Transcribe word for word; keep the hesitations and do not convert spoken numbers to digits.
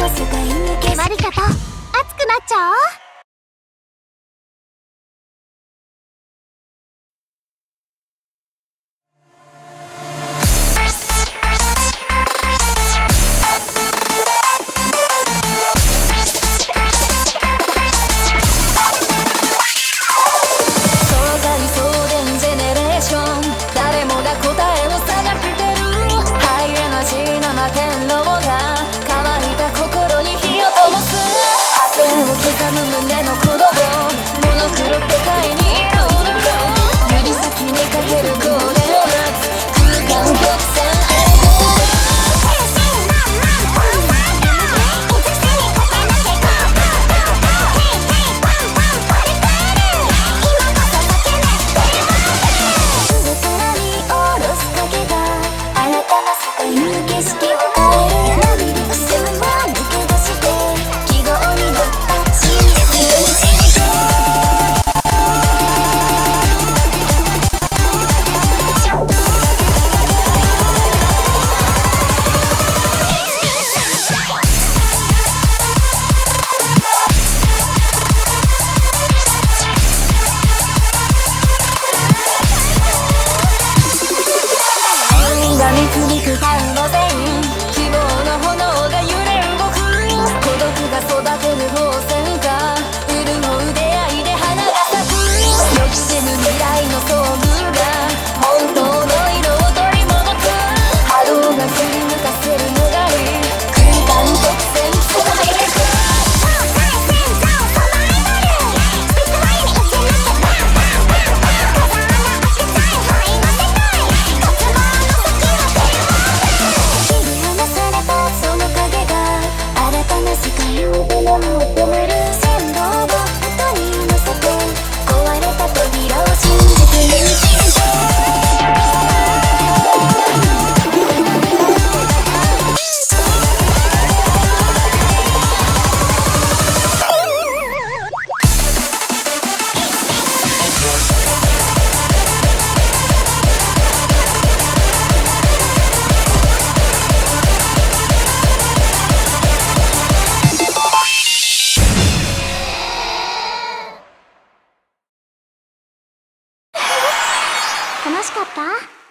の世界に決まり方熱くなっちゃおう。 胸の鼓動モノクロ世界に彩る指先にかけるコーデを待つ空間独占導く感の線希望の炎が揺れ動く孤独が育てる宝泉か潤う出会いで花が咲く予期せぬ未来の遭遇が本当の色を取り戻す波動が振り向かせるのがいい空間独占その魅力楽しかった？